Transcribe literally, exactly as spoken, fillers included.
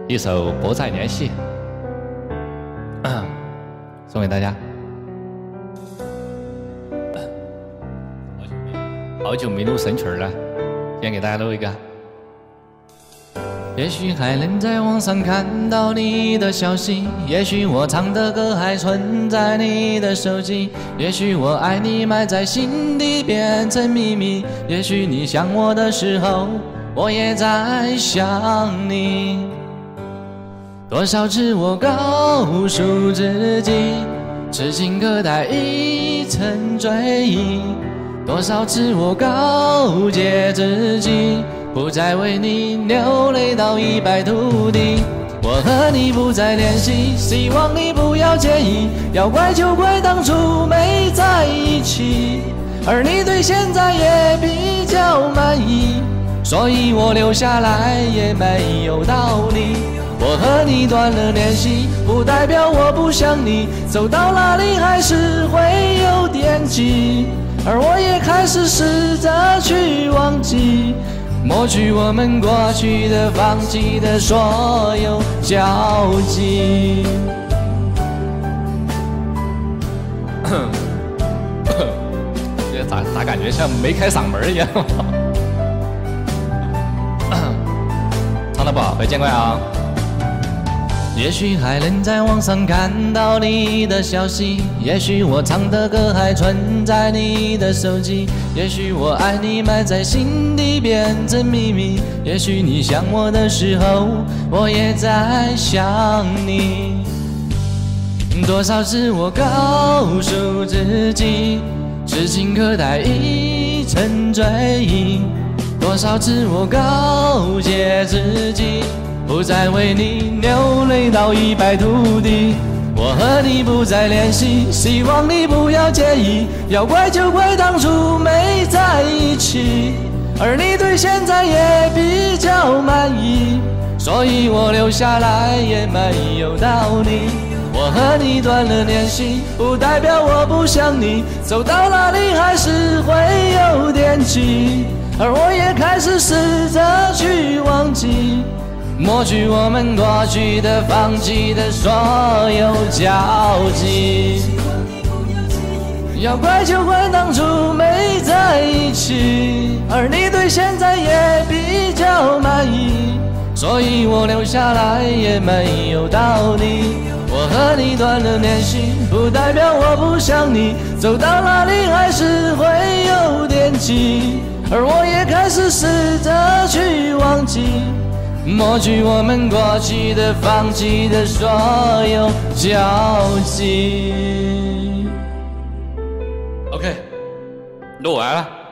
一首《不再联系》，送给大家。好久没录神曲了，先给大家录一个。也许还能在网上看到你的消息，也许我唱的歌还存在你的手机，也许我爱你埋在心底变成秘密，也许你想我的时候，我也在想你。多少次我告诉自己，痴情可待已成追忆，多少次我告诫自己，不再为你流泪到一败涂地。我和你不再联系，希望你不要介意，要怪就怪当初没在一起，而你对现在也比较满意，所以我留下来也没有道理。我和你断了联系，不代表我不想你，走到哪里还是会有惦记，而我也开始试着去忘记，抹去我们过去的、放弃的所有交集。这咋咋感觉像没开嗓门一样？唱得不好，别见怪啊。也许还能在网上看到你的消息，也许我唱的歌还存在你的手机，也许我爱你埋在心底变成秘密，也许你想我的时候，我也在想你。多少次我告诉自己，痴情可待已成追忆，多少次我告诫自己，不再为你流泪到一败涂地。我和你不再联系，希望你不要介意，要怪就怪当初没在一起，而你对现在也比较满意，所以我留下来也没有道理。我和你断了联系，不代表我不想你，走到哪里还是会有惦记，而我也开始试着去忘记，抹去我们过去的、放弃的所有交集。要怪就怪当初没在一起，而你对现在也比较满意，所以我留下来也没有道理。我和你断了联系，不代表我不想你，走到哪里还是会有惦记，而我也开始试着去忘记，抹去我们过去的、放弃的所有交集。OK， 录完了。